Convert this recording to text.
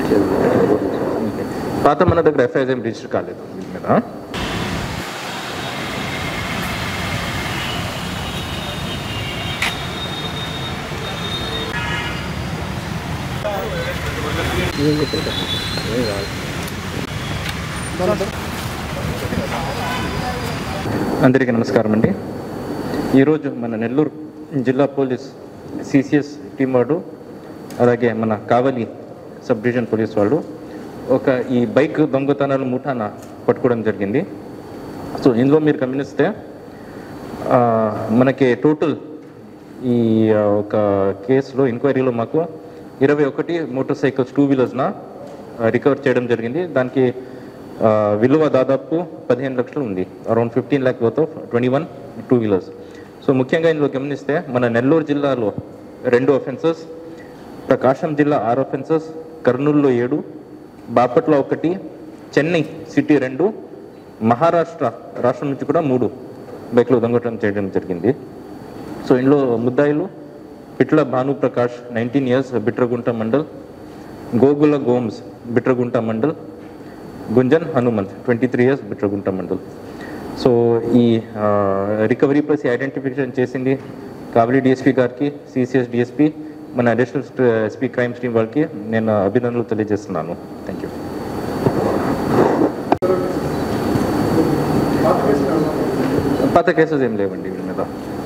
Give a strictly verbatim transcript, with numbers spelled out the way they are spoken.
పాత మన దగ్గర ఎఫ్ఐఆర్ ఏం రిజిస్టర్ కాలేదు వీళ్ళ మీద. అందరికీ నమస్కారం అండి. ఈరోజు మన నెల్లూరు జిల్లా పోలీస్ సిసిఎస్ టీం వాడు అలాగే మన కావలి సబ్ డివిజన్ పోలీస్ వాళ్ళు ఒక ఈ బైక్ దొంగతనాల ముఠాన పట్టుకోవడం జరిగింది. సో ఇందులో మీరు గమనిస్తే మనకి టోటల్ ఈ ఒక కేసులో ఎంక్వైరీలో మాకు ఇరవై ఒకటి మోటార్ సైకిల్స్ టూ వీలర్స్న రికవర్ చేయడం జరిగింది. దానికి విలువ దాదాపు పదిహేను లక్షలు ఉంది, around fifteen lakh worth of twenty one two wheelers. So ముఖ్యంగా ఇందులో గమనిస్తే మన నెల్లూరు జిల్లాలో రెండు అఫెన్సెస్, ప్రకాశం జిల్లా ఆరు అఫెన్సెస్, కర్నూలులో ఏడు, బాపట్ల ఒకటి, చెన్నై సిటీ రెండు, మహారాష్ట్ర రాష్ట్రం నుంచి కూడా మూడు బైక్లు దొంగతనం చేయడం జరిగింది. సో ఇందులో ముద్దాయిలు Pitla Bhanuprakash nineteen years Bitragunta mandal, Gogula Gomes Bitragunta mandal, Gunjan Hanumanth twenty three years Bitragunta mandal. So ఈ రికవరీ ప్లస్ ఐడెంటిఫికేషన్ చేసింది కావలి డిఎస్పీ గారికి, సిసిఎస్ డిఎస్పీ, మన అడిషనల్ ఎస్పీ క్రైమ్స్ టీం వాళ్ళకి నేను అభినందనలు తెలియజేస్తున్నాను. Thank you. పాత కేసెస్ ఏం లేవండి వీళ్ళ మీద.